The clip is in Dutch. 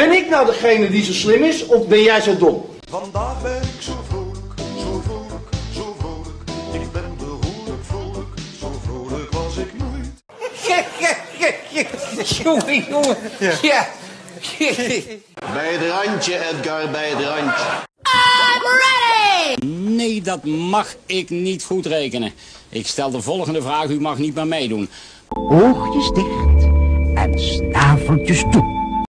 Ben ik nou degene die zo slim is, of ben jij zo dom? Vandaag ben ik zo vrolijk, zo vrolijk, zo vrolijk. Ik ben behoorlijk vrolijk, zo vrolijk was ik nooit. Jongen. Ja. Bij het randje, Edgar, bij het randje. I'm ready! Nee, dat mag ik niet goed rekenen. Ik stel de volgende vraag, u mag niet meer meedoen. Oogjes dicht en snaveltjes toe.